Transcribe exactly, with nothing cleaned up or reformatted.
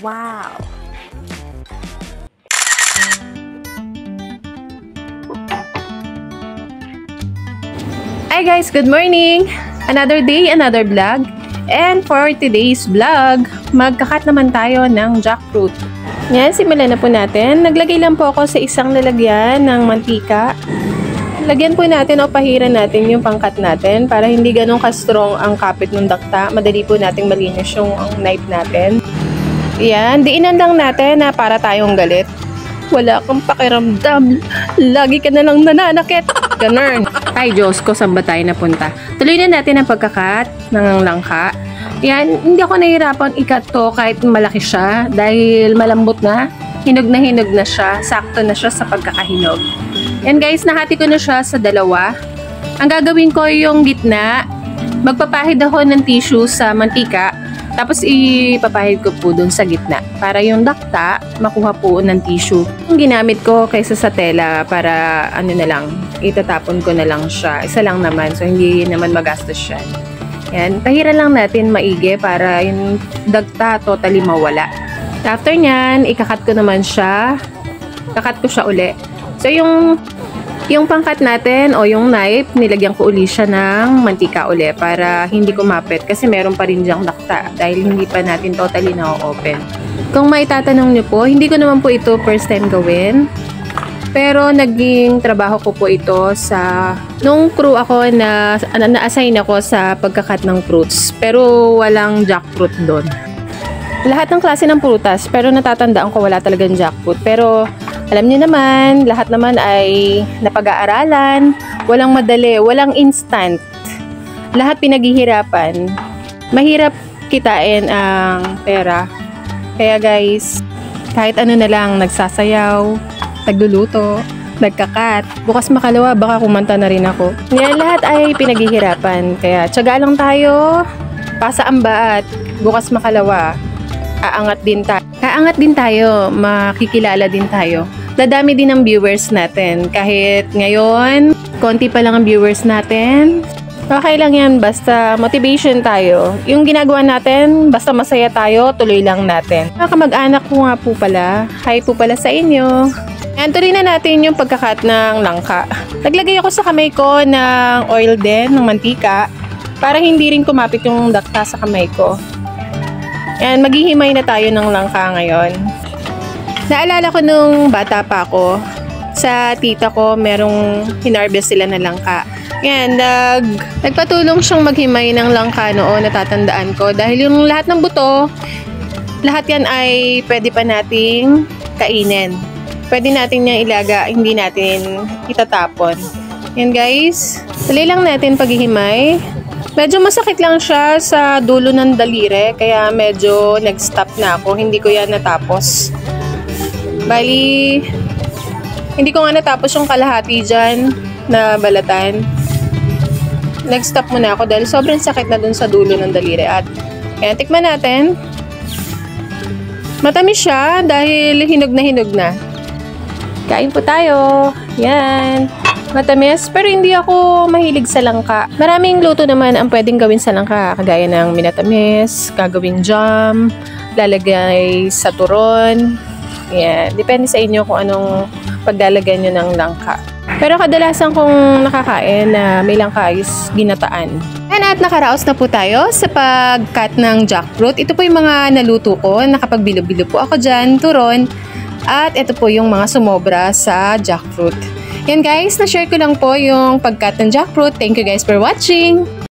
Wow! Hi guys! Good morning! Another day, another vlog. And for today's vlog, magkakat naman tayo ng jackfruit. Yan, simulan na po natin. Naglagay lang po ako sa isang lalagyan ng mantika. Lagyan po natin o pahiran natin yung pangkat natin para hindi ganun ka-strong ang kapit ng dakta. Madali po nating malinis yung knife natin. Yan, diinan lang natin na para tayong galit. Wala kang pakiramdam. Lagi ka na lang nananakit. Ganun. Ay, Diyos ko, saan ba tayo napunta? Tuloy na natin ang pagkakat ng langka. Yan, hindi ako nahihirapan ikat to kahit malaki siya dahil malambot na. Hinog na hinog na siya. Sakto na siya sa pagkakahinog. Yan guys, nahati ko na siya sa dalawa. Ang gagawin ko yung gitna, magpapahid ako ng tissue sa mantika, tapos ipapahid ko po dun sa gitna para yung dakta makuha po ng tissue. Yung ginamit ko kaysa sa tela para ano na lang, itatapon ko na lang siya. Isa lang naman, so hindi naman magastos siya. Yan, pahiran lang natin maigi para yung dakta totally mawala. After nyan, ikakat ko naman siya. Kakat ko siya uli. So, yung, yung pangkat natin o yung knife, nilagyan ko uli siya ng mantika uli para hindi kumapit kasi meron pa rin diyang dakta dahil hindi pa natin totally na-open. Kung may tatanong nyo po, hindi ko naman po ito first time gawin. Pero naging trabaho ko po ito sa nung crew ako na na-assign ako sa pagkakat ng fruits. Pero walang jackfruit doon. Lahat ng klase ng prutas, pero natatandaan ko wala talagang jackfruit. Pero alam niyo naman, lahat naman ay napag-aaralan, walang madali, walang instant. Lahat pinaghihirapan. Mahirap kitain ang pera. Kaya guys, kahit ano na lang, nagsasayaw, nagluluto, nagkakat. Bukas makalawa, baka kumanta na rin ako. Yan, lahat ay pinaghihirapan. Kaya tiyaga lang tayo, pasa ang baat, bukas makalawa. Aangat din tayo. Aangat din tayo, makikilala din tayo. Dadami din ang viewers natin. Kahit ngayon, konti pa lang ang viewers natin. Okay lang yan, basta motivation tayo. Yung ginagawa natin, basta masaya tayo, tuloy lang natin. Mga kamag-anak ko nga po pala. Hi po pala sa inyo. Yan, tuloy na natin yung pagkakat ng langka. Naglagay ako sa kamay ko ng oil din, ng mantika, para hindi rin kumapit yung dakta sa kamay ko. Yan, maghihimay na tayo ng langka ngayon. Naalala ko nung bata pa ako, sa tita ko, merong hinarvest sila na langka. Yan, nag, nagpatulong siyang maghimay ng langka noon, natatandaan ko. Dahil yung lahat ng buto, lahat yan ay pwede pa nating kainin. Pwede natin niyang ilaga, hindi natin itatapon. Yan guys, tuloy lang natin paghihimay. Medyo masakit lang siya sa dulo ng daliri, kaya medyo nag-stop na ako. Hindi ko yan natapos. Bali, hindi ko nga natapos yung kalahati dyan na balatan. Nag-stop muna ako dahil sobrang sakit na dun sa dulo ng daliri. At kaya tikman natin. Matamis siya dahil hinog na hinog na. Kain po tayo. Yan. Matamis, pero hindi ako mahilig sa langka. Maraming luto naman ang pwedeng gawin sa langka, kagaya ng minatamis, gagawing jam, lalagay sa turon. Yan, depende sa inyo kung anong paglalagay nyo ng langka. Pero kadalasan kong nakakain na may langka is ginataan. And at nakaraos na po tayo sa pagkat ng jackfruit. Ito po yung mga naluto ko, nakapagbilo-bilo po ako dyan, turon. At ito po yung mga sumobra sa jackfruit. Yan guys, na-share ko lang po yung pagkat ng jackfruit. Thank you guys for watching!